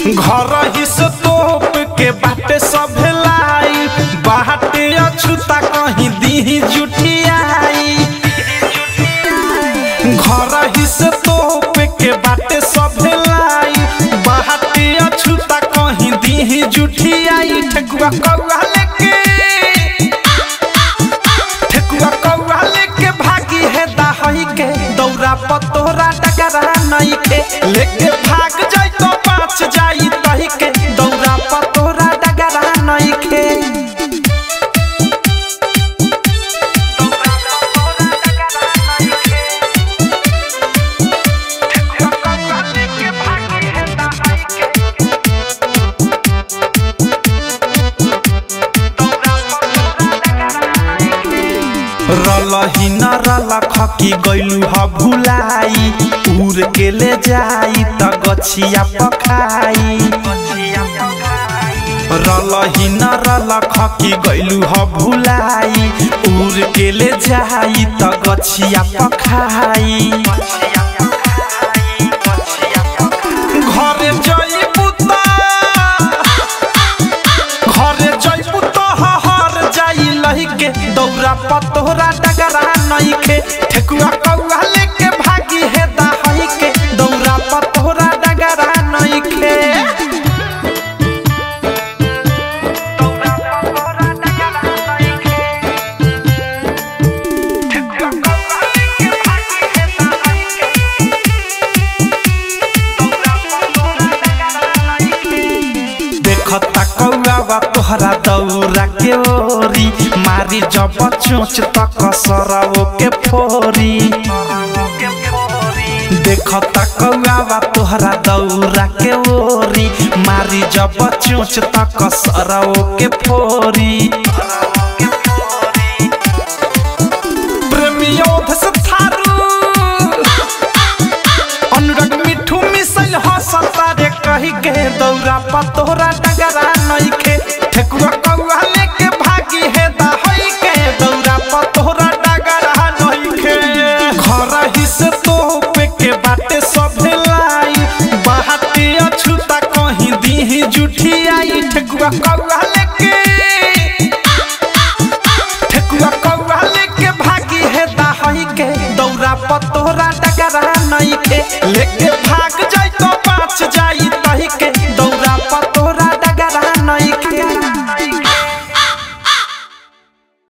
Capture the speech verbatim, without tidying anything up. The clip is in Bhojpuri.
घर ही से तोप के बाटे सब लाई बाटे अछूता कहीं दी जुठियाई। घर ही से तोप के बाटे सब लाई बाटे अछूता कहीं दी जुठियाई। ठेकुआ कौआ लेके ठेकुआ कौआ लेके भागी है दाही के दौरा पतोरा डगरा नहीं के लेके भाग जाई तो पाँच जाई तही के दौरा पतोरा डगरा नहीं के। रलही न रलख की गइलू ह भुलाई उड़ के ले जाई त गछिया पखाई। रलही न रलख की गइलू ह भुलाई उड़ के ले जाई त गछिया पखाई। घरे जइबू त घरे जइबू त हर जाई लही के दौरा पतोरा डगरा नहीं के ठेकुआ कौआ लेके भागी है दाही के दौरा पतोरा डगरा नहीं के। देखता कौआ तोहरा दौरा के ओरी मारी जब चोच तक सरवो के फोरी। देखता कौआ तोहरा दौरा के ओरी मारी जब चोच तक सरवो के फोरी। प्रेमियों से थारू अनुराग मिठू मिसल हंसता रे कही के दौरा पतोरा डगरा नहीं के ठेकुआ कौआ लेके भागी है दाही के दौरा पतोरा डगरा नहीं के। घर ही से तोप के बाटे सब लाई बाटे अछूता कहीं दी जुठियाई। ठेकुआ कौआ लेके ठेकुआ कौआ लेके भागी है दाही के दौरा पतोरा डगरा नहीं के लेके भाग